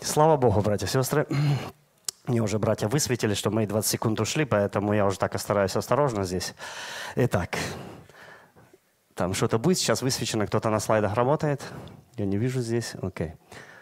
Слава Богу, братья и сестры. Мне уже братья высветили, что мои 20 секунд ушли, поэтому я уже так стараюсь осторожно здесь. Итак, там что-то будет сейчас высвечено, кто-то на слайдах работает. Я не вижу здесь. Окей.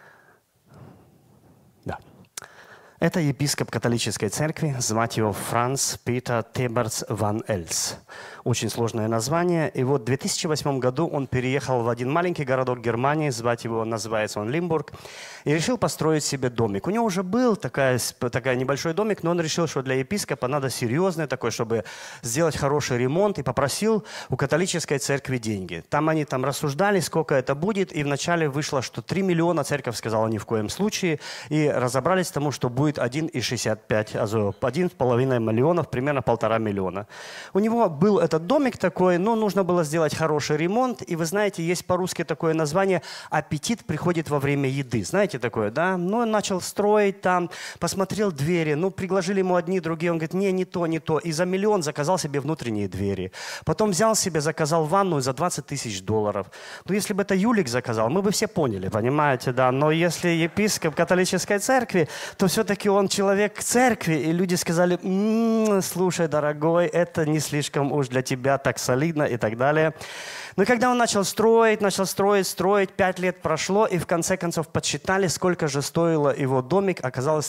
Да. Это епископ католической церкви, звать его Франц Питер Теберц ван Эльс. Очень сложное название. И вот в 2008 году он переехал в один маленький городок Германии, называется он Лимбург, и решил построить себе домик. У него уже был такой небольшой домик, но он решил, что для епископа надо серьезный такой, чтобы сделать хороший ремонт, и попросил у католической церкви деньги. Они рассуждали, сколько это будет, и вначале вышло, что 3 миллиона, церковь сказала ни в коем случае, и разобрались тому, что будет 1,65, also 1,5 миллионов, примерно 1,5 миллиона. У него был этот домик такой, но нужно было сделать хороший ремонт, и вы знаете, есть по-русски такое название «аппетит приходит во время еды». Знаете такое, да? Ну, он начал строить там, посмотрел двери, предложили ему одни, другие, он говорит, не то, и за $1 миллион заказал себе внутренние двери. Потом взял себе, заказал ванную за $20 тысяч. Если бы это Юлик заказал, мы бы все поняли, понимаете, да? Но если епископ католической церкви, то все-таки он человек церкви, и люди сказали, слушай, дорогой, это не слишком уж для тебя так солидно и так далее. Но когда он начал строить, 5 лет прошло, и в конце концов подсчитали, сколько же стоило его домик. Оказалось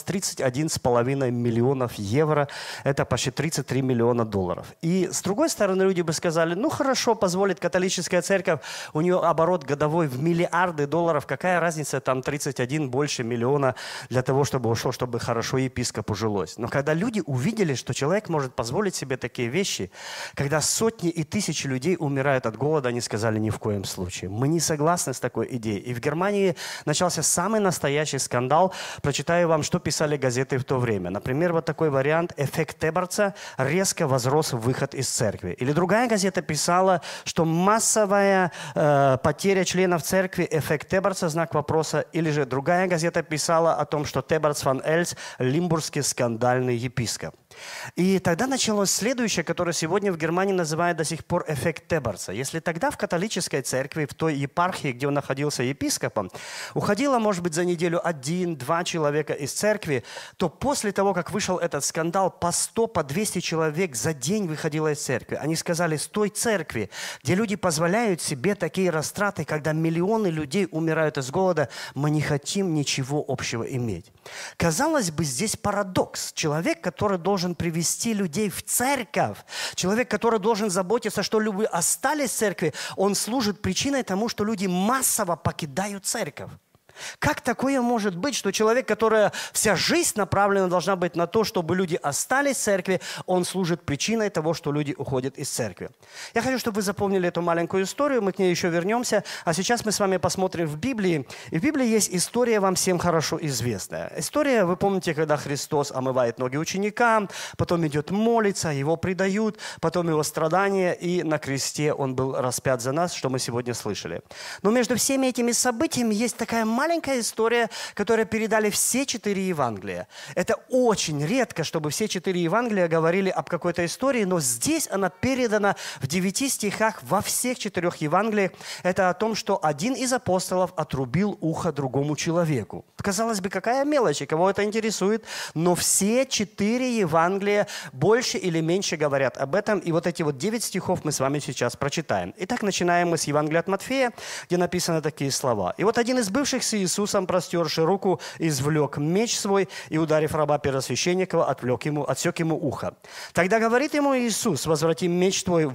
31,5 миллионов евро. Это почти 33 миллиона долларов. И с другой стороны, люди бы сказали, хорошо, позволит католическая церковь, у нее оборот годовой в миллиарды долларов. Какая разница, там 31 больше миллиона для того, чтобы ушло, чтобы хорошо епископу жилось. Но когда люди увидели, что человек может позволить себе такие вещи, когда сотни и тысячи людей умирают от голода, они сказали, ни в коем случае. Мы не согласны с такой идеей. И в Германии начался самый настоящий скандал. Прочитаю вам, что писали газеты в то время. Например, вот такой вариант. Эффект Теберца резко возрос выход из церкви. Или другая газета писала, что массовая потеря членов церкви, эффект Теберца, знак вопроса. Или же другая газета писала о том, что Теберц ван Эльс – лимбургский скандальный епископ. И тогда началось следующее, которое сегодня в Германии называют до сих пор эффект Теберца. Если тогда в католической церкви, в той епархии, где он находился епископом, уходило, может быть, за неделю 1-2 человека из церкви, то после того, как вышел этот скандал, по 100, по 200 человек за день выходило из церкви. Они сказали, с той церкви, где люди позволяют себе такие растраты, когда миллионы людей умирают из голода, мы не хотим ничего общего иметь. Казалось бы, здесь парадокс. Человек, который должен привести людей в церковь, человек, который должен заботиться, что люди остались в церкви, он служит причиной тому, что люди массово покидают церковь. Как такое может быть, что человек, который вся жизнь направлена должна быть на то, чтобы люди остались в церкви, он служит причиной того, что люди уходят из церкви? Я хочу, чтобы вы запомнили эту маленькую историю, мы к ней еще вернемся, а сейчас мы с вами посмотрим в Библии. И в Библии есть история, вам всем хорошо известная. История, вы помните, когда Христос омывает ноги ученикам, потом идет молиться, его предают, потом его страдания, и на кресте он был распят за нас, что мы сегодня слышали. Но между всеми этими событиями есть такая маленькая история, которую передали все 4 Евангелия. Это очень редко, чтобы все 4 Евангелия говорили об какой-то истории, но здесь она передана в 9 стихах во всех 4 Евангелиях. Это о том, что один из апостолов отрубил ухо другому человеку. Казалось бы, какая мелочь, и кого это интересует, но все 4 Евангелия больше или меньше говорят об этом, и вот эти 9 стихов мы с вами сейчас прочитаем. Итак, начинаем мы с Евангелия от Матфея, где написаны такие слова. «И вот один из бывших с Иисусом, простерши руку, извлек меч свой и, ударив раба первосвященникова, отсек ему ухо. Тогда говорит ему Иисус, возврати меч твой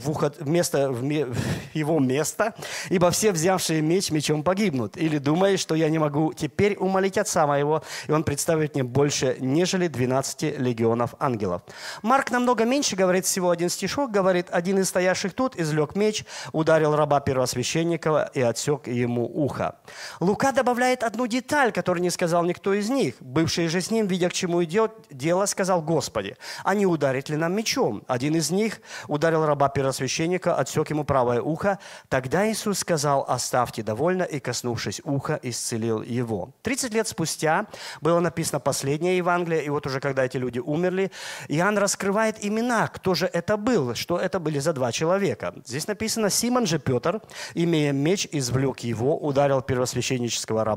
в его место, ибо все, взявшие меч, мечом погибнут. Или думаешь, что я не могу теперь умолить Отца моего, и он представит мне больше, нежели 12 легионов ангелов». Марк намного меньше говорит, всего один стишок, говорит, один из стоявших тут извлек меч, ударил раба первосвященникова и отсек ему ухо. Лука добавляет одну деталь, которую не сказал никто из них. Бывшие же с ним, видя, к чему идет дело, сказал: «Господи, а не ударить ли нам мечом?» Один из них ударил раба первосвященника, отсек ему правое ухо. Тогда Иисус сказал: «Оставьте довольно», и, коснувшись уха, исцелил его. 30 лет спустя было написано последнее Евангелие, и вот уже когда эти люди умерли, Иоанн раскрывает имена, кто же это был, что это были за 2 человека. Здесь написано: Симон же Петр, имея меч, извлек его, ударил первосвященнического раба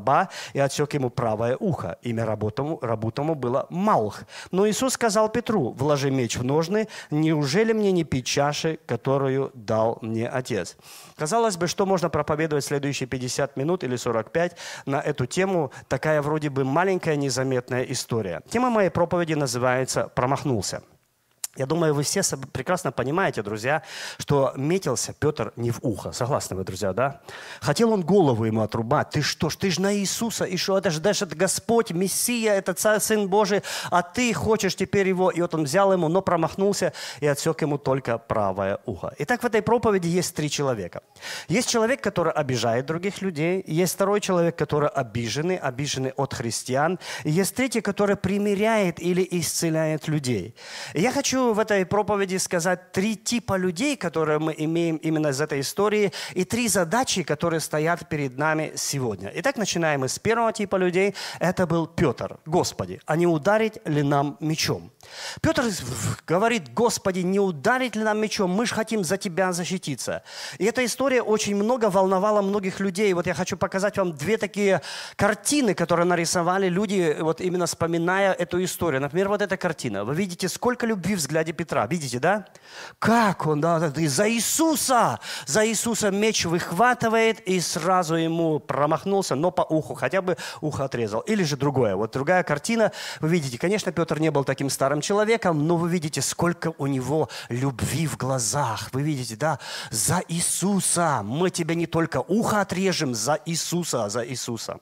раба и отсек ему правое ухо. Имя рабу тому было Малх. Но Иисус сказал Петру: вложи меч в ножны, неужели мне не пить чаши, которую дал мне Отец? Казалось бы, что можно проповедовать следующие 50 минут или 45 на эту тему, такая вроде бы маленькая незаметная история. Тема моей проповеди называется «Промахнулся». Я думаю, вы все прекрасно понимаете, друзья, что метился Петр не в ухо. Согласны вы, друзья, да? Хотел он голову ему отрубать. Ты что ж, ты же на Иисуса, и что, это же даже Господь, Мессия, это Царь, Сын Божий, а ты хочешь теперь его. И вот он взял ему, но промахнулся и отсек ему только правое ухо. Итак, в этой проповеди есть 3 человека. Есть человек, который обижает других людей, есть второй человек, который обиженный от христиан, и есть третий, который примиряет или исцеляет людей. И я хочу в этой проповеди сказать 3 типа людей, которые мы имеем именно из этой истории, и 3 задачи, которые стоят перед нами сегодня. Итак, начинаем мы с первого типа людей. Это был Петр. Господи, а не ударить ли нам мечом? Петр говорит: Господи, не ударить ли нам мечом? Мы же хотим за Тебя защититься. И эта история очень много волновала многих людей. Вот я хочу показать вам 2 такие картины, которые нарисовали люди, вот именно вспоминая эту историю. Например, вот эта картина. Вы видите, сколько любви в взгляде Петра. Видите, да? Как он, да, за Иисуса! За Иисуса меч выхватывает и сразу ему промахнулся, но по уху, хотя бы ухо отрезал. Или же другое. Вот другая картина. Вы видите, конечно, Петр не был таким старым человеком, но вы видите, сколько у него любви в глазах. Вы видите, да? За Иисуса! Мы тебе не только ухо отрежем, за Иисуса, за Иисуса.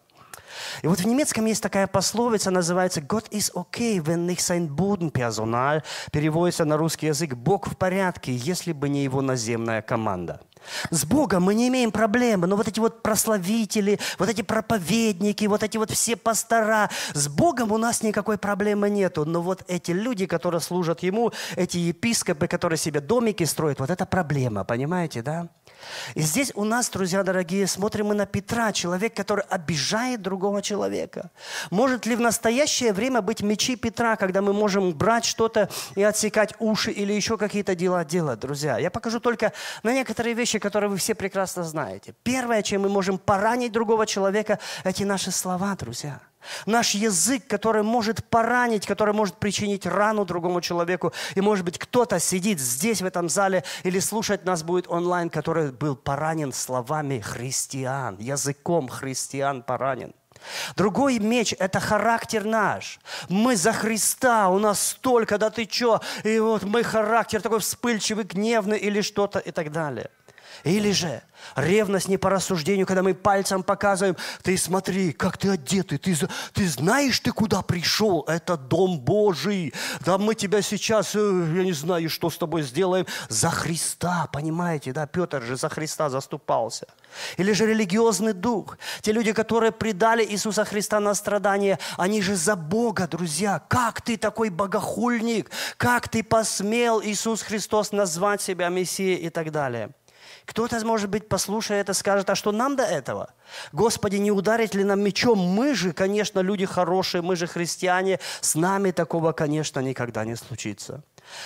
И вот в немецком есть такая пословица, называется «Gott ist okay, wenn nicht sein Bodenpersonal», переводится на русский язык «Бог в порядке, если бы не его наземная команда». С Богом мы не имеем проблемы, но вот эти вот прославители, вот эти проповедники, вот эти вот все пастора, с Богом у нас никакой проблемы нету. Но вот эти люди, которые служат Ему, эти епископы, которые себе домики строят, вот это проблема, понимаете, да? И здесь у нас, друзья дорогие, смотрим мы на Петра, человек, который обижает другого человека. Может ли в настоящее время быть мечи Петра, когда мы можем брать что-то и отсекать уши или еще какие-то дела делать, друзья? Я покажу только на некоторые вещи, которые вы все прекрасно знаете. Первое, чем мы можем поранить другого человека, эти наши слова, друзья. Наш язык, который может поранить, который может причинить рану другому человеку. И, может быть, кто-то сидит здесь, в этом зале, или слушать нас будет онлайн, который был поранен словами христиан, языком христиан поранен. Другой меч – это характер наш. Мы за Христа, у нас столько, да ты чё? И вот мы характер такой вспыльчивый, гневный или что-то и так далее. Или же ревность не по рассуждению, когда мы пальцем показываем: ты смотри, как ты одетый, ты знаешь, ты куда пришел, это Дом Божий, да мы тебя сейчас, я не знаю, что с тобой сделаем, за Христа, понимаете, да, Петр же за Христа заступался. Или же религиозный дух, те люди, которые предали Иисуса Христа на страдания, они же за Бога, друзья. Как ты такой богохульник, как ты посмел, Иисус Христос, назвать себя Мессией и так далее. Кто-то, может быть, послушая это, скажет: а что нам до этого? Господи, не ударить ли нам мечом? Мы же, конечно, люди хорошие, мы же христиане. С нами такого, конечно, никогда не случится.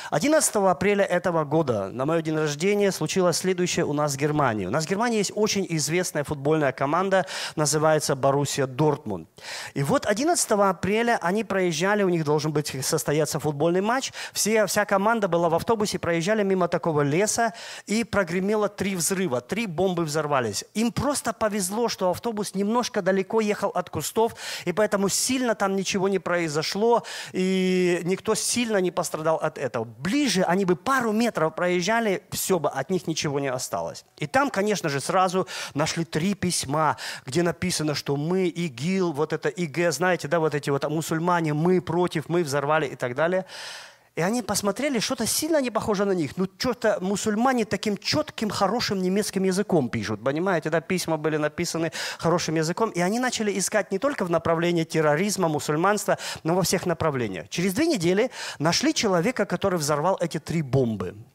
11 апреля этого года, на мой день рождения, случилось следующее у нас в Германии. У нас в Германии есть очень известная футбольная команда, называется Боруссия Дортмунд. И вот 11 апреля они проезжали, у них должен быть состояться футбольный матч. Вся команда была в автобусе, проезжали мимо такого леса, и прогремело 3 взрыва, 3 бомбы взорвались. Им просто повезло, что автобус немножко далеко ехал от кустов, и поэтому сильно там ничего не произошло, и никто сильно не пострадал от этого. Ближе они бы пару метров проезжали, все бы, от них ничего не осталось. И там, конечно же, сразу нашли 3 письма, где написано, что мы, ИГИЛ, вот это ИГ, знаете, да, вот эти вот мусульмане, мы против, мы взорвали и так далее. И они посмотрели, что-то сильно не похоже на них. Ну, что-то мусульмане таким четким, хорошим немецким языком пишут. Понимаете, да, письма были написаны хорошим языком. И они начали искать не только в направлении терроризма, мусульманства, но во всех направлениях. Через 2 недели нашли человека, который взорвал эти 3 бомбы.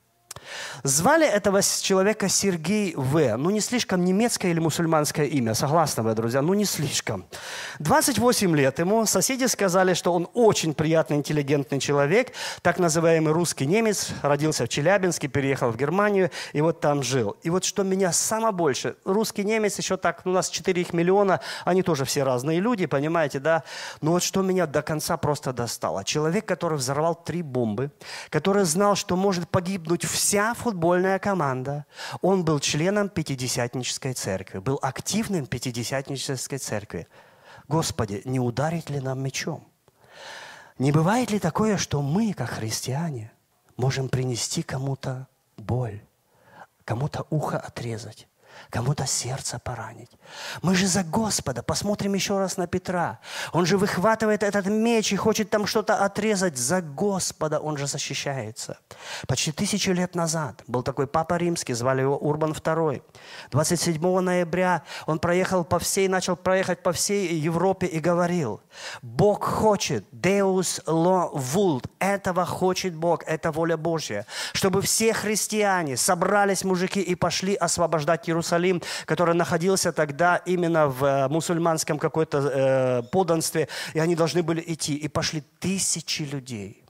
Звали этого человека Сергей В. Ну, не слишком немецкое или мусульманское имя, согласны вы, друзья? Ну, не слишком. 28 лет ему. Соседи сказали, что он очень приятный, интеллигентный человек, так называемый русский немец, родился в Челябинске, переехал в Германию и вот там жил. И вот что меня самое больше, русский немец еще так, у нас 4 миллиона, они тоже все разные люди, понимаете, да? Но вот что меня до конца просто достало. Человек, который взорвал 3 бомбы, который знал, что может погибнуть вся футбольная команда. Он был членом Пятидесятнической церкви, был активным Пятидесятнической церкви. Господи, не ударить ли нам мечом? Не бывает ли такое, что мы, как христиане, можем принести кому-то боль, кому-то ухо отрезать, кому-то сердце поранить? Мы же за Господа. Посмотрим еще раз на Петра. Он же выхватывает этот меч и хочет там что-то отрезать. За Господа он же защищается. Почти 1000 лет назад был такой Папа Римский, звали его Урбан II. 27 ноября он начал проехать по всей Европе и говорил: Бог хочет, Deus lo vult, этого хочет Бог, это воля Божья, чтобы все христиане собрались, мужики, и пошли освобождать Иерусалим, который находился тогда именно в мусульманском какой-то подданстве, и они должны были идти. И пошли 1000 людей.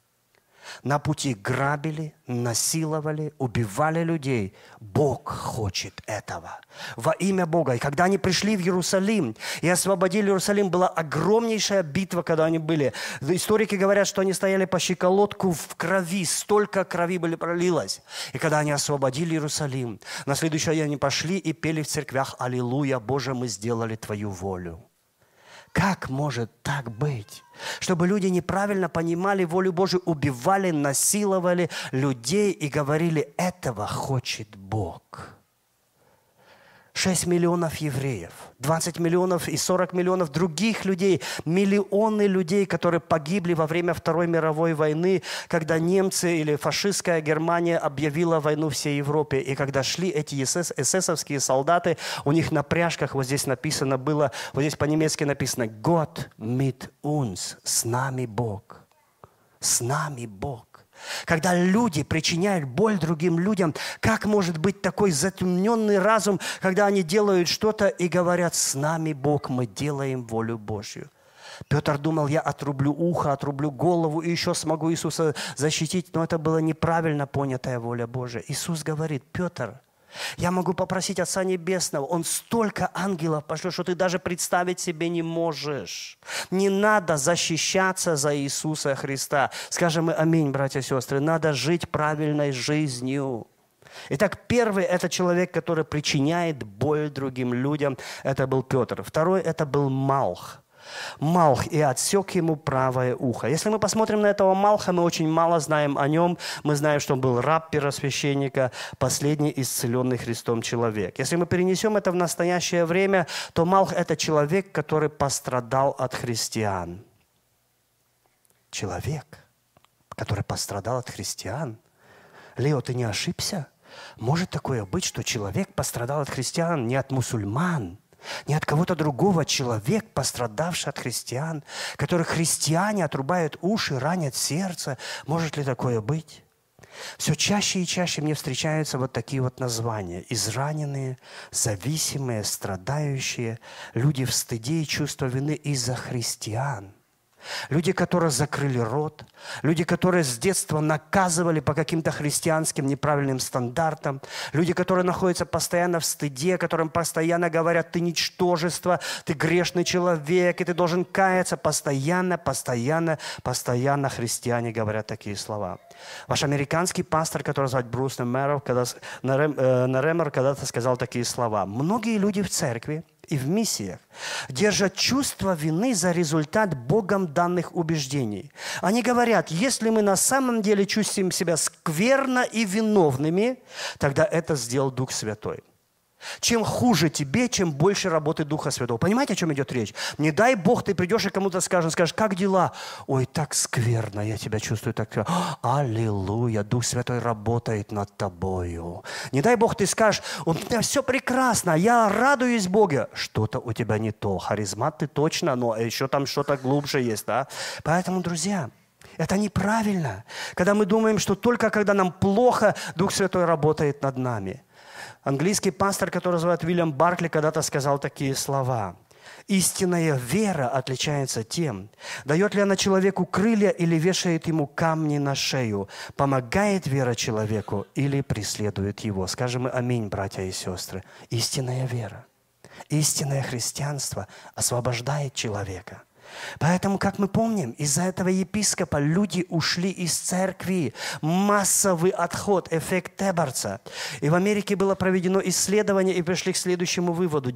На пути грабили, насиловали, убивали людей. Бог хочет этого. Во имя Бога. И когда они пришли в Иерусалим и освободили Иерусалим, была огромнейшая битва, когда они были. Историки говорят, что они стояли по щиколотку в крови. Столько крови пролилось. И когда они освободили Иерусалим, на следующий день они пошли и пели в церквях: «Аллилуйя, Боже, мы сделали Твою волю». Как может так быть? Чтобы люди неправильно понимали волю Божию, убивали, насиловали людей и говорили: этого хочет Бог. 6 миллионов евреев, 20 миллионов и 40 миллионов других людей, миллионы людей, которые погибли во время Второй мировой войны, когда немцы или фашистская Германия объявила войну всей Европе. И когда шли эти эсэсовские солдаты, у них на пряжках вот здесь написано было, вот здесь по-немецки написано «Gott mit uns», «С нами Бог». С нами Бог. Когда люди причиняют боль другим людям, как может быть такой затемненный разум, когда они делают что-то и говорят: «С нами Бог, мы делаем волю Божью». Петр думал: я отрублю ухо, отрублю голову и еще смогу Иисуса защитить. Но это была неправильно понятая воля Божия. Иисус говорит: Петр, я могу попросить Отца Небесного, Он столько ангелов пошлет, что ты даже представить себе не можешь. Не надо защищаться за Иисуса Христа. Скажем мы аминь, братья и сестры. Надо жить правильной жизнью. Итак, первый – это человек, который причиняет боль другим людям. Это был Петр. Второй – это был Малх. Малх, и отсек ему правое ухо. Если мы посмотрим на этого Малха, мы очень мало знаем о нем. Мы знаем, что он был раб первосвященника, последний исцеленный Христом человек. Если мы перенесем это в настоящее время, то Малх – это человек, который пострадал от христиан. Человек, который пострадал от христиан. Лео, ты не ошибся? Может такое быть, что человек пострадал от христиан, не от мусульман, не от кого-то другого, человек, пострадавший от христиан, которых христиане отрубают уши, ранят сердце. Может ли такое быть? Все чаще и чаще мне встречаются вот такие вот названия. Израненные, зависимые, страдающие, люди в стыде и чувство вины из-за христиан. Люди, которые закрыли рот, люди, которые с детства наказывали по каким-то христианским неправильным стандартам, люди, которые находятся постоянно в стыде, которым постоянно говорят: ты ничтожество, ты грешный человек, и ты должен каяться. Постоянно христиане говорят такие слова. Ваш американский пастор, который зовут Брюс Нермер, когда-то сказал такие слова: многие люди в церкви и в миссиях держат чувство вины за результат Богом данных убеждений. Они говорят: если мы на самом деле чувствуем себя скверно и виновными, тогда это сделал Дух Святой. Чем хуже тебе, чем больше работы Духа Святого. Понимаете, о чем идет речь? Не дай Бог, ты придешь и кому-то скажешь: как дела? Ой, так скверно, я тебя чувствую так. Аллилуйя, Дух Святой работает над тобою. Не дай Бог, ты скажешь: у меня все прекрасно, я радуюсь Богу. Что-то у тебя не то. Харизмат ты точно, но еще там что-то глубже есть. Да? Поэтому, друзья, Это неправильно. Когда мы думаем, что только когда нам плохо, Дух Святой работает над нами. Английский пастор, который зовут Уильям Баркли, когда-то сказал такие слова. Истинная вера отличается тем, дает ли она человеку крылья или вешает ему камни на шею, помогает вера человеку или преследует его. Скажем мы аминь, братья и сестры. Истинная вера, истинное христианство освобождает человека. Поэтому, как мы помним, из-за этого епископа люди ушли из церкви. Массовый отход, эффект Теборца. И в Америке было проведено исследование, и пришли к следующему выводу.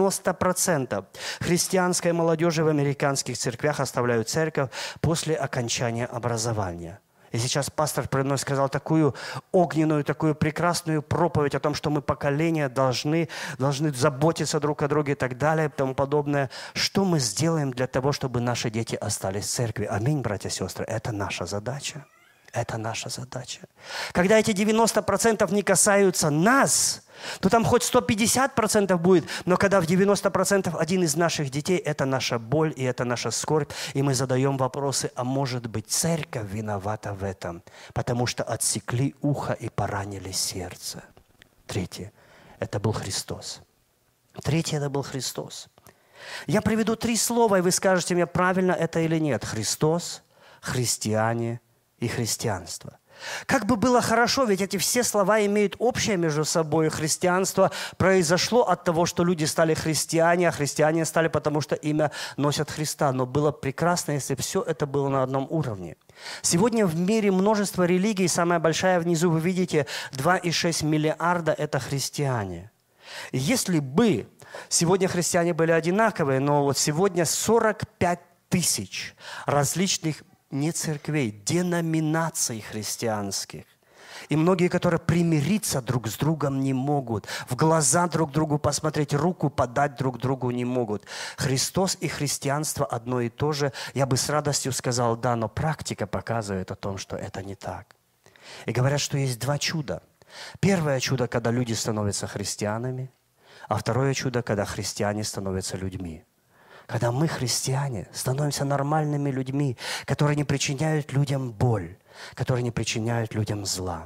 90% христианской молодежи в американских церквях оставляют церковь после окончания образования. И сейчас пастор сказал такую огненную, такую прекрасную проповедь о том, что мы поколения должны заботиться друг о друге и так далее, и тому подобное. Что мы сделаем для того, чтобы наши дети остались в церкви? Аминь, братья и сестры. Это наша задача. Это наша задача. Когда эти 90% не касаются нас, то там хоть 150% будет, но когда в 90% один из наших детей, это наша боль и это наша скорбь, и мы задаем вопросы, а может быть церковь виновата в этом, потому что отсекли ухо и поранили сердце. Третье, это был Христос. Третье, это был Христос. Я приведу 3 слова, и вы скажете мне, правильно это или нет. Христос, христиане и христианство. Как бы было хорошо, ведь эти все слова имеют общее между собой. Христианство произошло от того, что люди стали христиане, а христиане стали потому, что имя носят Христа. Но было прекрасно, если все это было на одном уровне. Сегодня в мире множество религий, самая большая внизу, вы видите, 2,6 миллиарда – это христиане. Если бы сегодня христиане были одинаковые, но вот сегодня 45 тысяч различных не церквей, деноминаций христианских. И многие, которые примириться друг с другом не могут, в глаза друг другу посмотреть, руку подать друг другу не могут. Христос и христианство одно и то же. Я бы с радостью сказал, да, но практика показывает о том, что это не так. И говорят, что есть 2 чуда. Первое чудо, когда люди становятся христианами, а второе чудо, когда христиане становятся людьми. Когда мы, христиане, становимся нормальными людьми, которые не причиняют людям боль, которые не причиняют людям зла.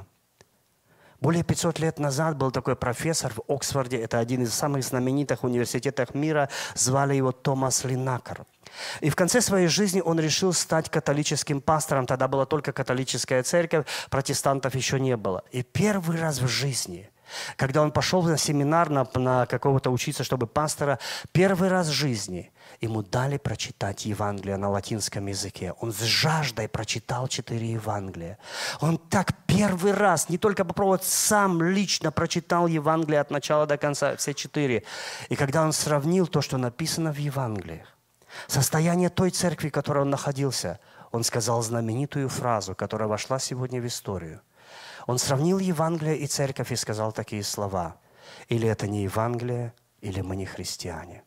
Более 500 лет назад был такой профессор в Оксфорде, это один из самых знаменитых университетов мира, звали его Томас Линакер. И в конце своей жизни он решил стать католическим пастором. Тогда была только католическая церковь, протестантов еще не было. И первый раз в жизни, когда он пошел на семинар, на какого-то учиться, чтобы пастора, первый раз в жизни ему дали прочитать Евангелие на латинском языке. Он с жаждой прочитал 4 Евангелия. Он так первый раз, не только попробовал, сам лично прочитал Евангелие от начала до конца, все 4. И когда он сравнил то, что написано в Евангелиях, состояние той церкви, в которой он находился, он сказал знаменитую фразу, которая вошла сегодня в историю. Он сравнил Евангелие и церковь и сказал такие слова. Или это не Евангелие, или мы не христиане.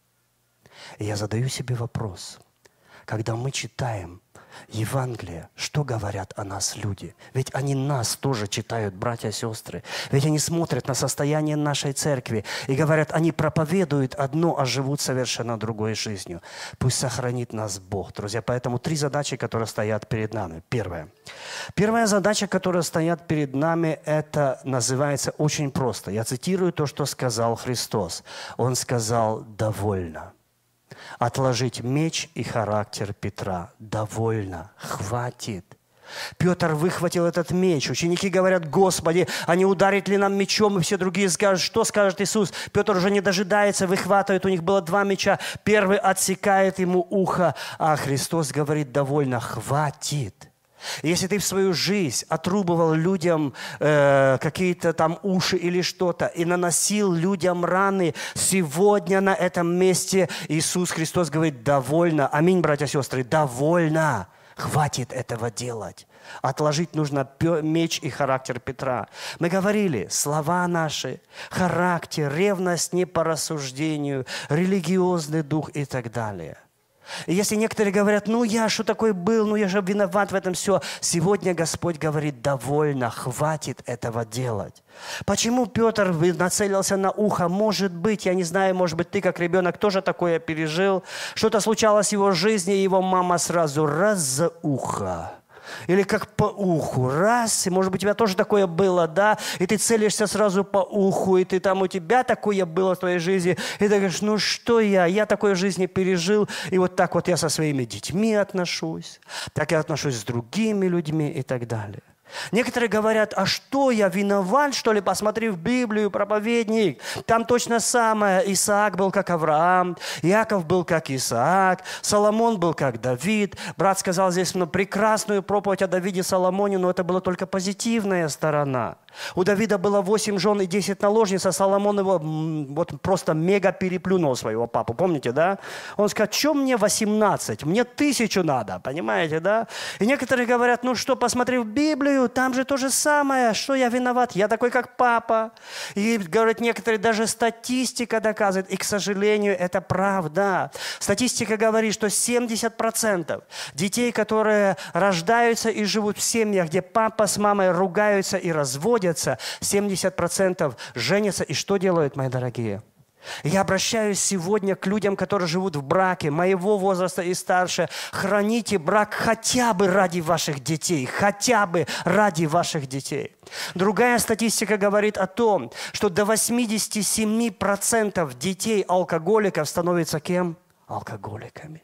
И я задаю себе вопрос. Когда мы читаем Евангелие, что говорят о нас люди? Ведь они нас тоже читают, братья и сестры. Ведь они смотрят на состояние нашей церкви и говорят, они проповедуют одно, а живут совершенно другой жизнью. Пусть сохранит нас Бог, друзья. Поэтому 3 задачи, которые стоят перед нами. Первая задача, которая стоит перед нами, это называется очень просто. Я цитирую то, что сказал Христос. Он сказал «довольно». Отложить меч и характер Петра. Довольно, хватит. Петр выхватил этот меч. Ученики говорят, Господи, а не ударит ли нам мечом? И все другие скажут, что скажет Иисус? Петр уже не дожидается, выхватывает. У них было 2 меча. Первый отсекает ему ухо, а Христос говорит, довольно, хватит. Если ты в свою жизнь отрубывал людям какие-то там уши или что-то и наносил людям раны, сегодня на этом месте Иисус Христос говорит, довольно. Аминь, братья и сестры, довольно. Хватит этого делать. Отложить нужно меч и характер Петра. Мы говорили, слова наши, характер, ревность не по рассуждению, религиозный дух и так далее. И если некоторые говорят, я что такой был, я же виноват в этом все. Сегодня Господь говорит, довольно, хватит этого делать. Почему Петр нацелился на ухо? Может быть, я не знаю, может быть, ты как ребенок тоже такое пережил. Что-то случалось в его жизни, и его мама сразу раз за ухо. Или как по уху. Раз, и может быть у тебя тоже такое было, да? И ты целишься сразу по уху, и ты там у тебя такое было в твоей жизни. И ты говоришь, ну что я такое в жизни пережил, и вот так вот я со своими детьми отношусь, так я отношусь с другими людьми и так далее. Некоторые говорят, а что, я виноват, что ли? Посмотри в Библию, проповедник. Там точно самое. Исаак был как Авраам, Иаков был как Исаак, Соломон был как Давид. Брат сказал здесь прекрасную проповедь о Давиде и Соломоне, но это была только позитивная сторона. У Давида было 8 жен и 10 наложниц, а Соломон его вот просто мега переплюнул своего папу. Помните, да? Он сказал, что мне 18? Мне 1000 надо, понимаете, да? И некоторые говорят, ну что, посмотри в Библию, там же то же самое, что я виноват, я такой, как папа. И, говорят, некоторые, даже статистика доказывает, и, к сожалению, это правда. Статистика говорит, что 70% детей, которые рождаются и живут в семьях, где папа с мамой ругаются и разводятся, 70% женятся. И что делают, мои дорогие? Я обращаюсь сегодня к людям, которые живут в браке, моего возраста и старше. Храните брак хотя бы ради ваших детей. Хотя бы ради ваших детей. Другая статистика говорит о том, что до 87% детей-алкоголиков становятся кем? Алкоголиками.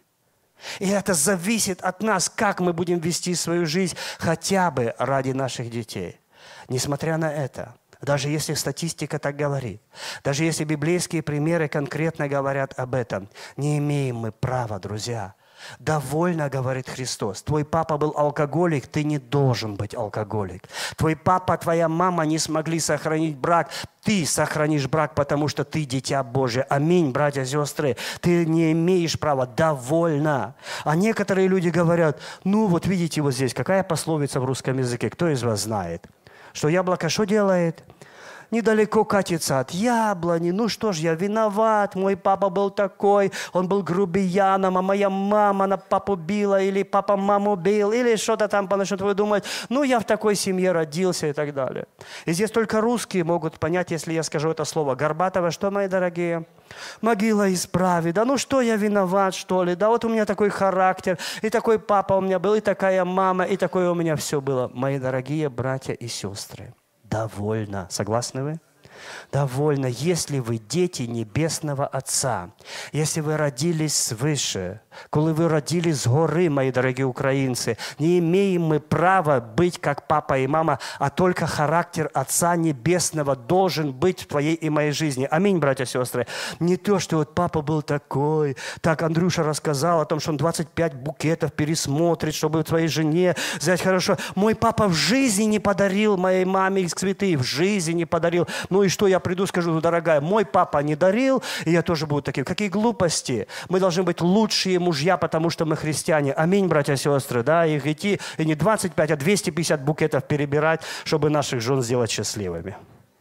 И это зависит от нас, как мы будем вести свою жизнь хотя бы ради наших детей. Несмотря на это, даже если статистика так говорит, даже если библейские примеры конкретно говорят об этом, не имеем мы права, друзья. Довольно, говорит Христос. Твой папа был алкоголик, ты не должен быть алкоголик. Твой папа, твоя мама не смогли сохранить брак, ты сохранишь брак, потому что ты дитя Божие. Аминь, братья и сестры. Ты не имеешь права. Довольно. А некоторые люди говорят, ну вот видите вот здесь, какая пословица в русском языке, кто из вас знает? Что яблоко что делает? Недалеко катится от яблони. Ну что ж, я виноват. Мой папа был такой. Он был грубияном, а моя мама на папу била, или папа маму бил, или что-то там начнут выдумать. Ну, я в такой семье родился и так далее. И здесь только русские могут понять, если я скажу это слово. Горбатова, что, мои дорогие? Могила исправит. Да ну что, я виноват, что ли? Да вот у меня такой характер, и такой папа у меня был, и такая мама, и такое у меня все было. Мои дорогие братья и сестры, довольно. Согласны вы? Довольно, если вы дети Небесного Отца, если вы родились свыше, коли вы родились с горы, мои дорогие украинцы, не имеем мы права быть как папа и мама, а только характер Отца Небесного должен быть в твоей и моей жизни. Аминь, братья и сестры. Не то, что вот папа был такой, так Андрюша рассказал о том, что он 25 букетов пересмотрит, чтобы твоей жене взять хорошо. Мой папа в жизни не подарил моей маме цветы, в жизни не подарил. Ну и что, я приду, скажу, ну, дорогая, мой папа не дарил, и я тоже буду таким. Какие глупости. Мы должны быть лучшие мужья, потому что мы христиане. Аминь, братья и сестры, да, их идти, и не 25, а 250 букетов перебирать, чтобы наших жен сделать счастливыми.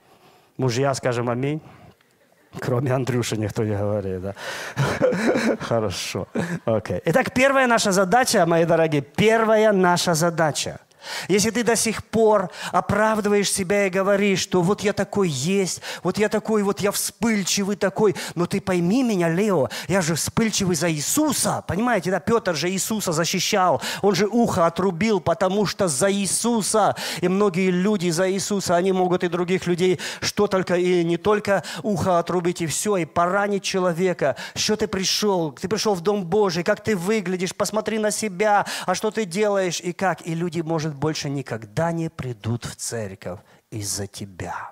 Мужья, скажем аминь. Кроме Андрюши никто не говорит, да. Хорошо. Окей. Итак, первая наша задача, мои дорогие, первая наша задача. Если ты до сих пор оправдываешь себя и говоришь, что вот я такой есть, вот я такой, вот я вспыльчивый такой, но ты пойми меня, Лео, я же вспыльчивый за Иисуса, понимаете, да, Петр же Иисуса защищал, он же ухо отрубил, потому что за Иисуса, и многие люди за Иисуса, они могут и других людей, что только, и не только ухо отрубить, и все, и поранить человека, что ты пришел в Дом Божий, как ты выглядишь, посмотри на себя, а что ты делаешь, и как, и люди, может, больше никогда не придут в церковь из-за тебя.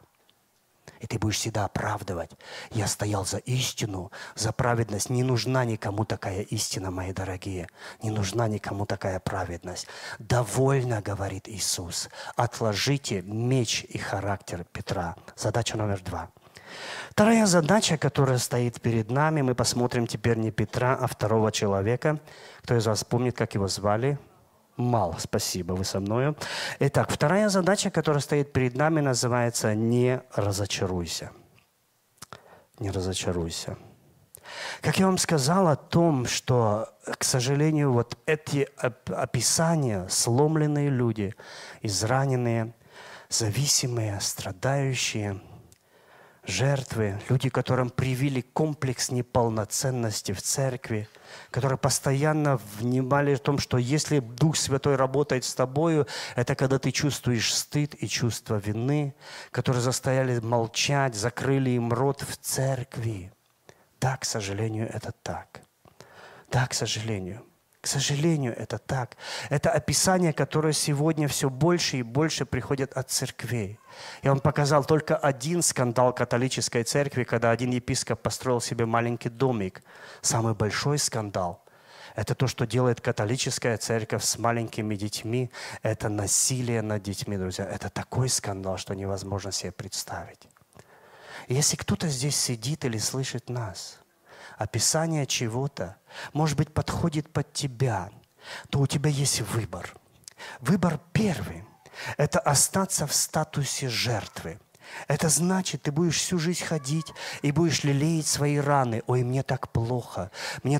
И ты будешь всегда оправдывать. Я стоял за истину, за праведность. Не нужна никому такая истина, мои дорогие. Не нужна никому такая праведность. Довольно, говорит Иисус. Отложите меч и характер Петра. Задача номер 2. Вторая задача, которая стоит перед нами, мы посмотрим теперь не Петра, а второго человека. Кто из вас помнит, как его звали? Мало, спасибо, вы со мною. Итак, вторая задача, которая стоит перед нами, называется «Не разочаруйся». Не разочаруйся. Как я вам сказал о том, что, к сожалению, вот эти описания, сломленные люди, израненные, зависимые, страдающие, жертвы, люди, которым привили комплекс неполноценности в церкви, которые постоянно внимали в том, что если Дух Святой работает с тобою, это когда ты чувствуешь стыд и чувство вины, которые заставили молчать, закрыли им рот в церкви. Да, к сожалению, это так. Да, к сожалению. К сожалению, это так. Это описание, которое сегодня все больше и больше приходит от церквей. Я вам показал только один скандал католической церкви, когда один епископ построил себе маленький домик. Самый большой скандал – это то, что делает католическая церковь с маленькими детьми. Это насилие над детьми, друзья. Это такой скандал, что невозможно себе представить. И если кто-то здесь сидит или слышит нас, описание чего-то, может быть, подходит под тебя, то у тебя есть выбор. Выбор первый – это остаться в статусе жертвы. Это значит, ты будешь всю жизнь ходить и будешь лелеять свои раны. Ой, мне так плохо, мне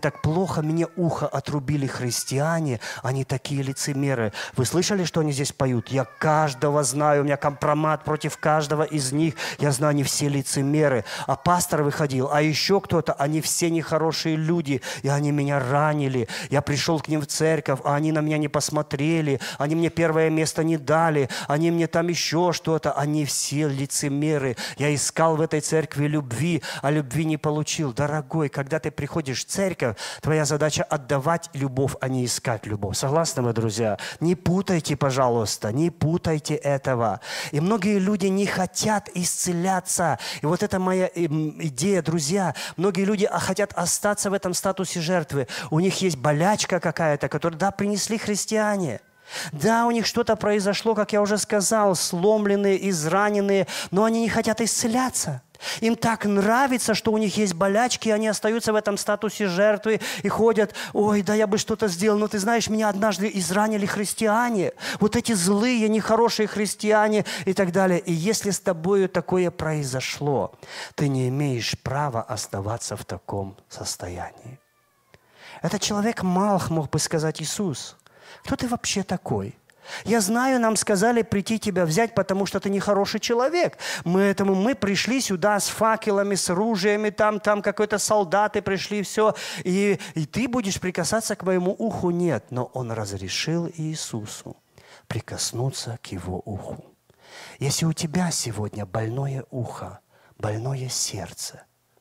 ухо отрубили христиане, они такие лицемеры. Вы слышали, что они здесь поют? Я каждого знаю, у меня компромат против каждого из них. Я знаю, они все лицемеры. А пастор выходил, а еще кто-то, они все нехорошие люди, и они меня ранили. Я пришел к ним в церковь, а они на меня не посмотрели, они мне первое место не дали, они мне там еще что-то, они все лицемеры. Я искал в этой церкви любви, а любви не получил. Дорогой, когда ты приходишь в церковь, твоя задача отдавать любовь, а не искать любовь. Согласны вы, друзья? Не путайте, пожалуйста, не путайте этого. И многие люди не хотят исцеляться. И вот это моя идея, друзья. Многие люди хотят остаться в этом статусе жертвы. У них есть болячка какая-то, которую, да, принесли христиане. Да, у них что-то произошло, как я уже сказал, сломленные, израненные, но они не хотят исцеляться. Им так нравится, что у них есть болячки, и они остаются в этом статусе жертвы и ходят: ой, да я бы что-то сделал, но ты знаешь, меня однажды изранили христиане, вот эти злые, нехорошие христиане и так далее. И если с тобою такое произошло, ты не имеешь права оставаться в таком состоянии. Этот человек Малх мог бы сказать: Иисус, кто ты вообще такой? Я знаю, нам сказали прийти тебя взять, потому что ты нехороший человек. Мы пришли сюда с факелами, с ружьями, там какой-то солдаты пришли, все. И ты будешь прикасаться к моему уху? Нет. Но он разрешил Иисусу прикоснуться к его уху. Если у тебя сегодня больное ухо, больное сердце,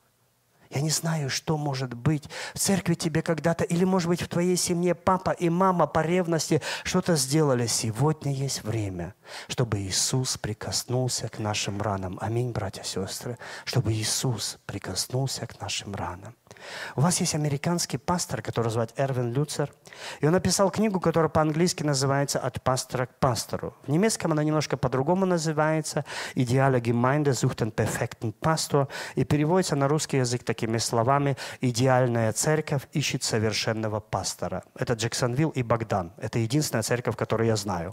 я не знаю, что может быть в церкви тебе когда-то, или, может быть, в твоей семье папа и мама по ревности что-то сделали. Сегодня есть время, чтобы Иисус прикоснулся к нашим ранам. Аминь, братья и сестры. Чтобы Иисус прикоснулся к нашим ранам. У вас есть американский пастор, которого зовут Эрвин Люцер, и он написал книгу, которая по-английски называется «От пастора к пастору». В немецком она немножко по-другому называется «Ideale Gemeinde sucht den perfekten Pastor», и переводится на русский язык такими словами: «Идеальная церковь ищет совершенного пастора». Это Джексонвилл и Богдан. Это единственная церковь, которую я знаю.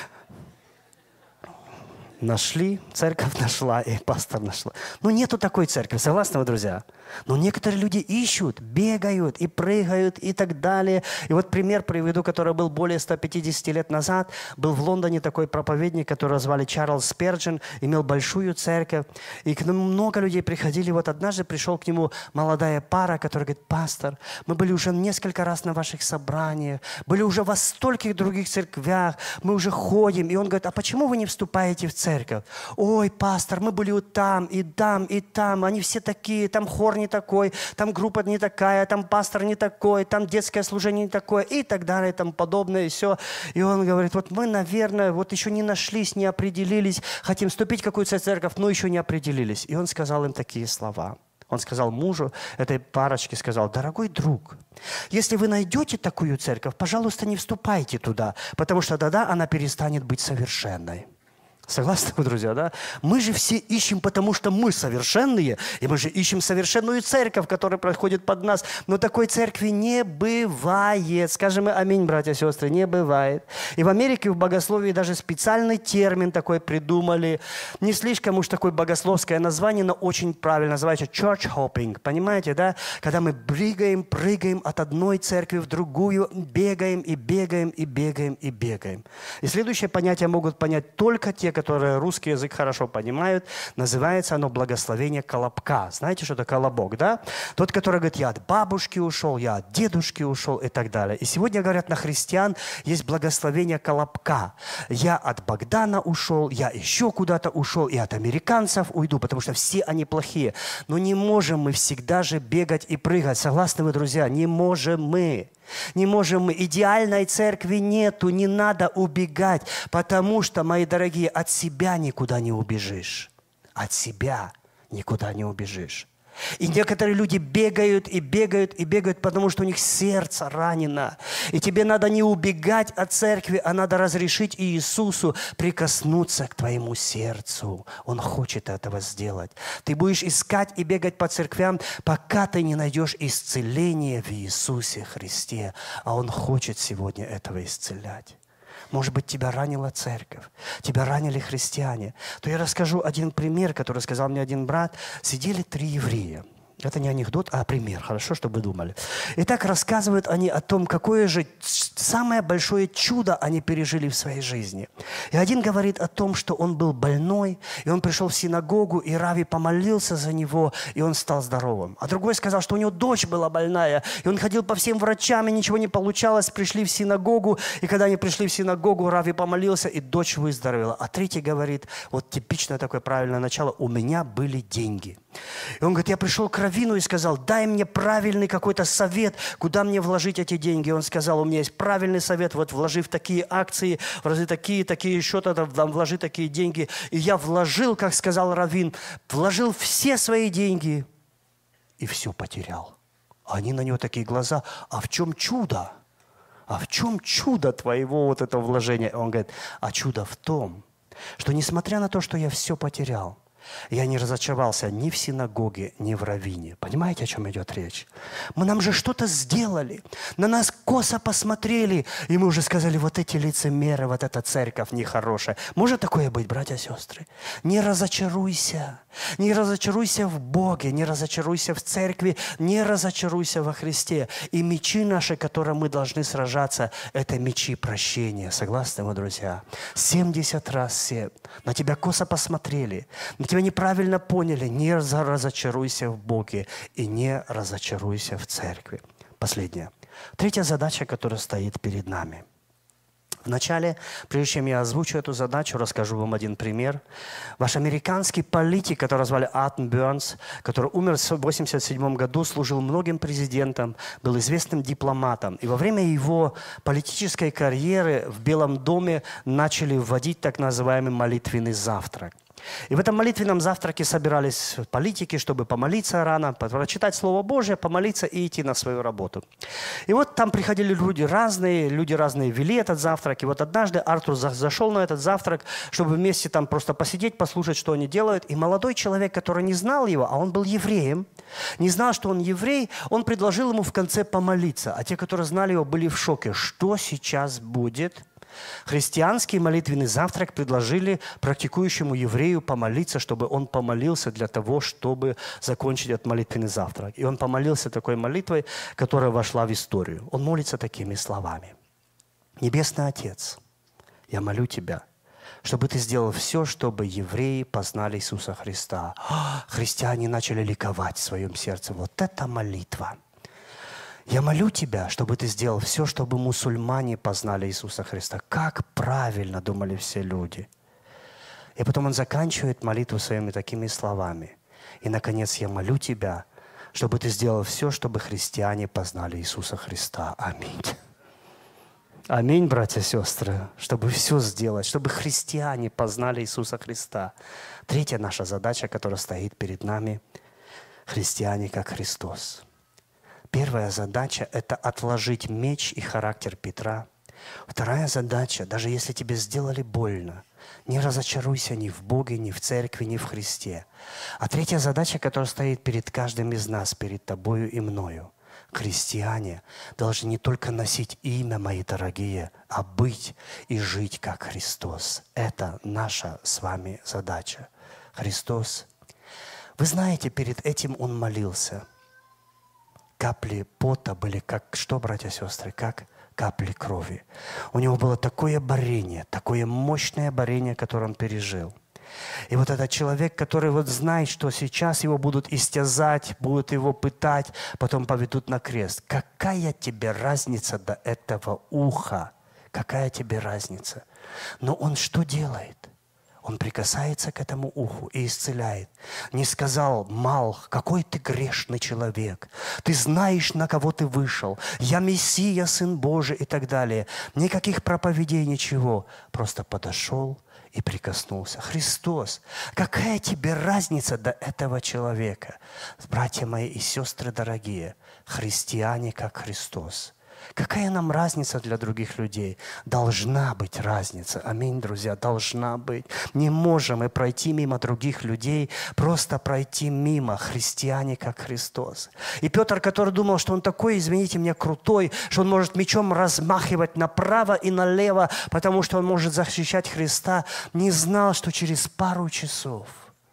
Нашли, церковь нашла, и пастор нашла. Но нету такой церкви, согласны вы, друзья? Но некоторые люди ищут, бегают и прыгают и так далее. И вот пример приведу, который был более 150 лет назад. Был в Лондоне такой проповедник, которого звали Чарльз Спержен, имел большую церковь. И к нему много людей приходили. Вот однажды пришел к нему молодая пара, которая говорит: пастор, мы были уже несколько раз на ваших собраниях, были уже во стольких других церквях, мы уже ходим. И он говорит: а почему вы не вступаете в церковь? Ой, пастор, мы были вот там, и там, и там, они все такие, там хор не такой, там группа не такая, там пастор не такой, там детское служение не такое, и так далее, и тому подобное, и все. И он говорит: вот мы, наверное, вот еще не нашлись, не определились, хотим вступить в какую-то церковь, но еще не определились. И он сказал им такие слова. Он сказал мужу этой парочки, сказал: дорогой друг, если вы найдете такую церковь, пожалуйста, не вступайте туда, потому что тогда она перестанет быть совершенной. Согласны вы, друзья, да? Мы же все ищем, потому что мы совершенные, и мы же ищем совершенную церковь, которая проходит под нас. Но такой церкви не бывает. Скажем мы аминь, братья и сестры, не бывает. И в Америке в богословии даже специальный термин такой придумали. Не слишком уж такое богословское название, но очень правильно называется church hopping. Понимаете, да? Когда мы прыгаем от одной церкви в другую, бегаем и бегаем и бегаем и бегаем. И следующее понятие могут понять только те, которые русский язык хорошо понимают, называется оно благословение колобка. Знаете, что это колобок, да? Тот, который говорит, я от бабушки ушел, я от дедушки ушел и так далее. И сегодня, говорят, на христиан есть благословение колобка. Я от Богдана ушел, я еще куда-то ушел, и от американцев уйду, потому что все они плохие. Но не можем мы всегда же бегать и прыгать. Согласны вы, друзья? Не можем мы. Не можем мы. Идеальной церкви нету, не надо убегать, потому что, мои дорогие, от себя никуда не убежишь. От себя никуда не убежишь. И некоторые люди бегают и бегают и бегают, потому что у них сердце ранено. И тебе надо не убегать от церкви, а надо разрешить Иисусу прикоснуться к твоему сердцу. Он хочет этого сделать. Ты будешь искать и бегать по церквям, пока ты не найдешь исцеление в Иисусе Христе. А Он хочет сегодня этого исцелять. Может быть, тебя ранила церковь, тебя ранили христиане. То я расскажу один пример, который сказал мне один брат. Сидели 3 еврея. Это не анекдот, а пример. Хорошо, чтобы вы думали. Итак, рассказывают они о том, какое же самое большое чудо они пережили в своей жизни. И один говорит о том, что он был больной, и он пришел в синагогу, и Рави помолился за него, и он стал здоровым. А другой сказал, что у него дочь была больная, и он ходил по всем врачам, и ничего не получалось, пришли в синагогу, и когда они пришли в синагогу, Рави помолился, и дочь выздоровела. А третий говорит, вот типичное такое правильное начало, у меня были деньги. И он говорит, я пришел к раввину и сказал, дай мне правильный какой-то совет, куда мне вложить эти деньги. И он сказал, у меня есть правильный совет, вот вложи в такие акции, вложи такие счета, вложи такие деньги. И я вложил, как сказал раввин, вложил все свои деньги и все потерял. Они на него такие глаза, а в чем чудо? А в чем чудо твоего вот этого вложения? И он говорит, а чудо в том, что несмотря на то, что я все потерял, я не разочаровался ни в синагоге, ни в раввине. Понимаете, о чем идет речь? Нам же что-то сделали. На нас косо посмотрели. И мы уже сказали, вот эти лицемеры, вот эта церковь нехорошая. Может такое быть, братья и сестры? Не разочаруйся. Не разочаруйся в Боге, не разочаруйся в церкви, не разочаруйся во Христе. И мечи наши, которые мы должны сражаться, это мечи прощения. Согласны вы, друзья? 70 раз 7. На тебя косо посмотрели. На тебя неправильно поняли. Не разочаруйся в Боге и не разочаруйся в церкви. Последняя. 3-я задача, которая стоит перед нами. Вначале, прежде чем я озвучу эту задачу, расскажу вам один пример. Ваш американский политик, которого звали Артон Бернс, который умер в 1987 году, служил многим президентам, был известным дипломатом. И во время его политической карьеры в Белом доме начали вводить так называемый молитвенный завтрак. И в этом молитвенном завтраке собирались политики, чтобы помолиться рано, прочитать Слово Божие, помолиться и идти на свою работу. И вот там приходили люди разные вели этот завтрак. И вот однажды Артур зашел на этот завтрак, чтобы вместе там просто посидеть, послушать, что они делают. И молодой человек, который не знал его, а он был евреем, не знал, что он еврей, он предложил ему в конце помолиться. А те, которые знали его, были в шоке. Что сейчас будет? Христианский молитвенный завтрак предложили практикующему еврею помолиться, чтобы он помолился для того, чтобы закончить этот молитвенный завтрак. И он помолился такой молитвой, которая вошла в историю. Он молится такими словами. «Небесный Отец, я молю Тебя, чтобы Ты сделал все, чтобы евреи познали Иисуса Христа». Христиане начали ликовать в своем сердце. Вот это молитва! Я молю Тебя, чтобы Ты сделал все, чтобы мусульмане познали Иисуса Христа. Как правильно думали все люди. И потом он заканчивает молитву своими такими словами. И, наконец, я молю Тебя, чтобы Ты сделал все, чтобы христиане познали Иисуса Христа. Аминь. Аминь, братья и сестры, чтобы все сделать, чтобы христиане познали Иисуса Христа. 3-я наша задача, которая стоит перед нами – христиане как Христос. 1-я задача – это отложить меч и характер Петра. 2-я задача – даже если тебе сделали больно, не разочаруйся ни в Боге, ни в церкви, ни в Христе. А 3-я задача, которая стоит перед каждым из нас, перед тобою и мною. Христиане должны не только носить имя, мои дорогие, а быть и жить как Христос. Это наша с вами задача. Христос. Вы знаете, перед этим Он молился. Капли пота были как, что, братья и сестры, как капли крови. У него было такое борение, такое мощное борение, которое он пережил. И вот этот человек, который вот знает, что сейчас его будут истязать, будут его пытать, потом поведут на крест. Какая тебе разница до этого уха? Какая тебе разница? Но он что делает? Он прикасается к этому уху и исцеляет. Не сказал: Малх, какой ты грешный человек. Ты знаешь, на кого ты вышел. Я Мессия, Сын Божий и так далее. Никаких проповедей, ничего. Просто подошел и прикоснулся. Христос, какая тебе разница до этого человека? Братья мои и сестры дорогие, христиане как Христос. Какая нам разница для других людей? Должна быть разница. Аминь, друзья, должна быть. Не можем мы пройти мимо других людей, просто пройти мимо. Христиане, как Христос. И Петр, который думал, что он такой, извините меня, крутой, что он может мечом размахивать направо и налево, потому что он может защищать Христа, не знал, что через пару часов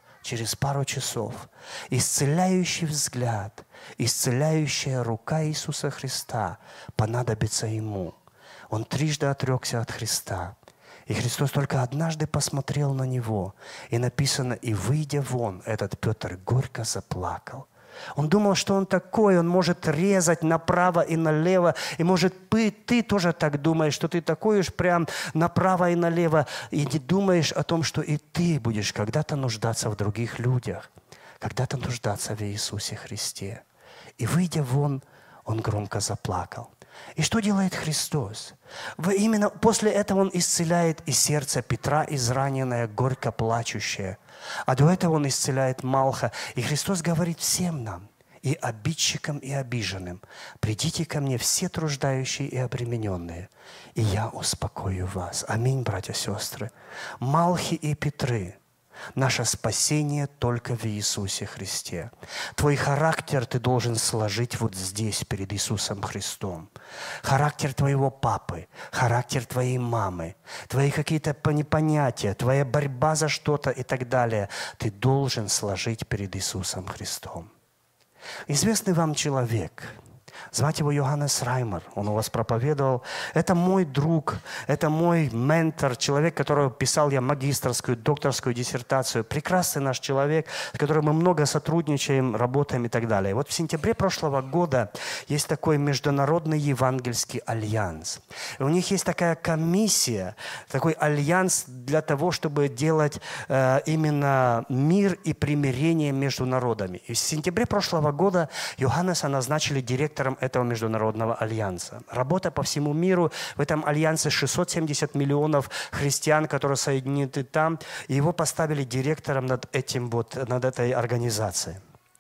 исцеляющий взгляд, исцеляющая рука Иисуса Христа понадобится ему. Он трижды отрекся от Христа. И Христос только однажды посмотрел на него. И написано: и выйдя вон, этот Петр горько заплакал. Он думал, что он такой, он может резать направо и налево. И может ты тоже так думаешь, что ты такой уж прям направо и налево. И не думаешь о том, что и ты будешь когда-то нуждаться в других людях. Когда-то нуждаться в Иисусе Христе. И выйдя вон, он громко заплакал. И что делает Христос? Именно после этого Он исцеляет и сердце Петра, израненное, горько плачущее. А до этого Он исцеляет Малха. И Христос говорит всем нам, и обидчикам, и обиженным: придите ко мне все труждающие и обремененные, и я успокою вас. Аминь, братья и сестры. Малхи и Петры. Наше спасение только в Иисусе Христе. Твой характер ты должен сложить вот здесь, перед Иисусом Христом. Характер твоего папы, характер твоей мамы, твои какие-то понятия, твоя борьба за что-то и так далее, ты должен сложить перед Иисусом Христом. Известный вам человек, звать его Йоханнес Раймер, он у вас проповедовал. Это мой друг, это мой ментор, человек, которого писал я магистерскую, докторскую диссертацию. Прекрасный наш человек, с которым мы много сотрудничаем, работаем и так далее. Вот в сентябре прошлого года есть такой Международный Евангельский альянс. И у них есть такая комиссия, такой альянс для того, чтобы делать именно мир и примирение между народами. И в сентябре прошлого года Йоханнеса назначили директором этого международного альянса. Работа по всему миру. В этом альянсе 670 миллионов христиан, которые соединены там. И его поставили директором над этой организацией.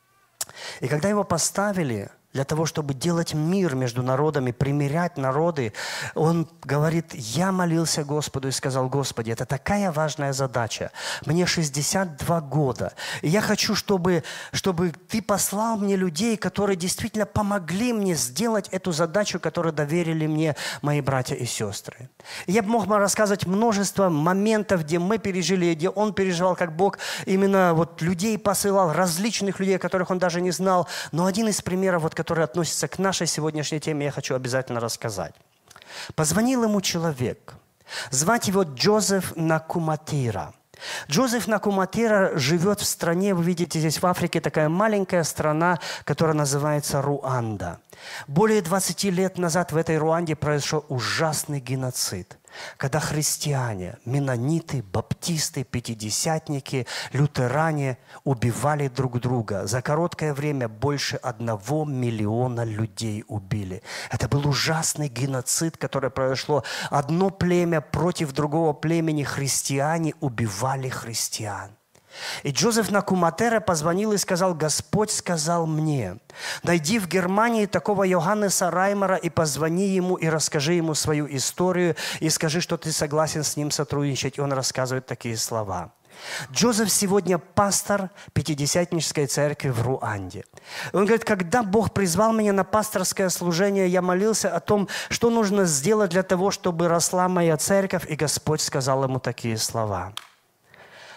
И когда его поставили для того, чтобы делать мир между народами, примирять народы, он говорит: я молился Господу и сказал: Господи, это такая важная задача. Мне 62 года. И я хочу, чтобы Ты послал мне людей, которые действительно помогли мне сделать эту задачу, которую доверили мне мои братья и сестры. И я мог бы рассказывать множество моментов, где мы пережили, где он переживал, как Бог именно людей посылал, различных людей, которых он даже не знал. Но один из примеров, который относится к нашей сегодняшней теме, я хочу обязательно рассказать. Позвонил ему человек. Звать его Джозеф Накуматира. Джозеф Накуматира живет в стране, вы видите здесь в Африке, такая маленькая страна, которая называется Руанда. Более 20 лет назад в этой Руанде произошел ужасный геноцид, когда христиане, менониты, баптисты, пятидесятники, лютеране убивали друг друга. За короткое время больше 1 миллиона людей убили. Это был ужасный геноцид, который произошло. Одно племя против другого племени, христиане убивали христиан. И Джозеф Накуматера позвонил и сказал: Господь сказал мне: найди в Германии такого Йоханнеса Раймера и позвони ему и расскажи ему свою историю и скажи, что ты согласен с ним сотрудничать. И он рассказывает такие слова. Джозеф сегодня пастор Пятидесятнической церкви в Руанде. Он говорит: когда Бог призвал меня на пасторское служение, я молился о том, что нужно сделать для того, чтобы росла моя церковь, и Господь сказал ему такие слова: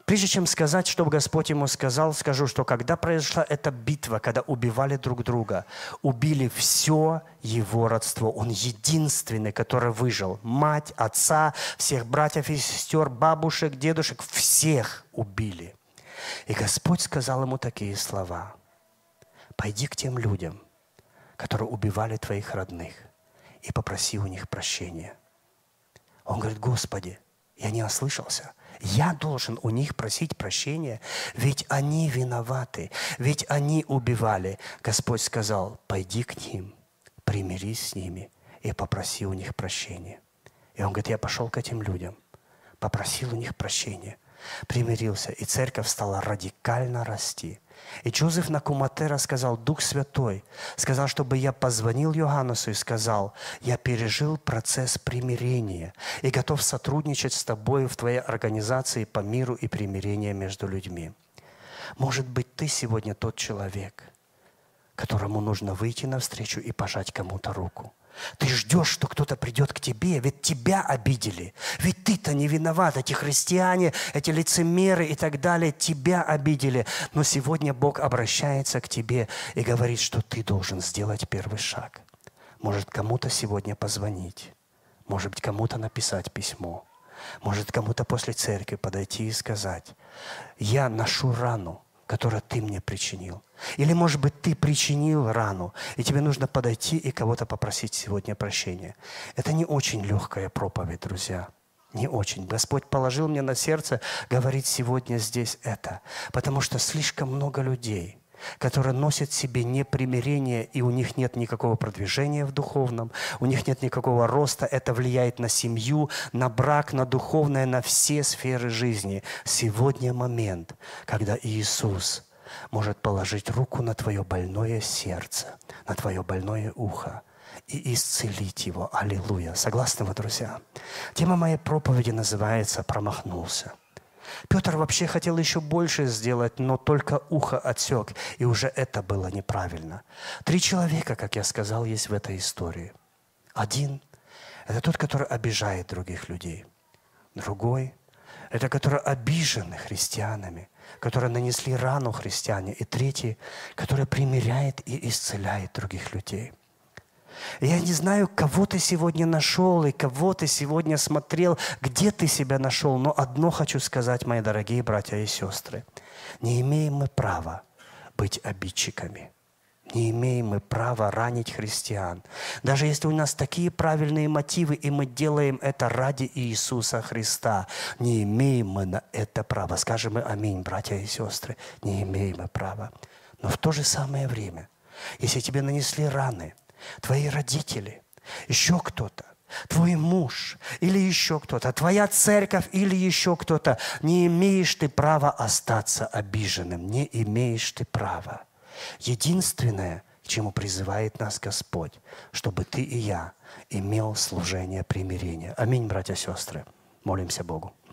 Прежде чем сказать, что Господь ему сказал, скажу, что когда произошла эта битва, когда убивали друг друга, убили все его родство. Он единственный, который выжил. Мать, отца, всех братьев и сестер, бабушек, дедушек, всех убили. И Господь сказал ему такие слова. «Пойди к тем людям, которые убивали твоих родных, и попроси у них прощения». Он говорит: «Господи, я не ослышался. Я должен у них просить прощения, ведь они виноваты, ведь они убивали». Господь сказал: «Пойди к ним, примирись с ними и попроси у них прощения». И он говорит: «Я пошел к этим людям, попросил у них прощения, примирился, и церковь стала радикально расти». И Джозеф Накуматера сказал: «Дух Святой сказал, чтобы я позвонил Йоханнесу и сказал: я пережил процесс примирения и готов сотрудничать с тобой в твоей организации по миру и примирению между людьми». Может быть, ты сегодня тот человек, которому нужно выйти навстречу и пожать кому-то руку. Ты ждешь, что кто-то придет к тебе, ведь тебя обидели. Ведь ты-то не виноват. Эти христиане, эти лицемеры и так далее тебя обидели. Но сегодня Бог обращается к тебе и говорит, что ты должен сделать первый шаг. Может, кому-то сегодня позвонить. Может быть, кому-то написать письмо. Может, кому-то после церкви подойти и сказать: я ношу рану, которую ты мне причинил. Или, может быть, ты причинил рану, и тебе нужно подойти и кого-то попросить сегодня прощения. Это не очень легкая проповедь, друзья. Не очень. Господь положил мне на сердце говорить сегодня здесь это, потому что слишком много людей, которые носят в себе непримирение, и у них нет никакого продвижения в духовном, у них нет никакого роста. Это влияет на семью, на брак, на духовное, на все сферы жизни. Сегодня момент, когда Иисус может положить руку на твое больное сердце, на твое больное ухо и исцелить его. Аллилуйя. Согласны вы, друзья? Тема моей проповеди называется «Промахнулся». Петр вообще хотел еще больше сделать, но только ухо отсек, и уже это было неправильно. 3 человека, как я сказал, есть в этой истории. Один – это тот, который обижает других людей. Другой – это который обижен христианами, которые нанесли рану христиане. И третий – который примиряет и исцеляет других людей. Я не знаю, кого ты сегодня нашел и кого ты сегодня смотрел, где ты себя нашел, но одно хочу сказать, мои дорогие братья и сестры. Не имеем мы права быть обидчиками. Не имеем мы права ранить христиан. Даже если у нас такие правильные мотивы, и мы делаем это ради Иисуса Христа, не имеем мы на это права. Скажем мы аминь, братья и сестры. Не имеем мы права. Но в то же самое время, если тебе нанесли раны, твои родители, еще кто-то, твой муж или еще кто-то, твоя церковь или еще кто-то, не имеешь ты права остаться обиженным, не имеешь ты права. Единственное, к чему призывает нас Господь, чтобы ты и я имел служение примирения. Аминь, братья и сестры. Молимся Богу.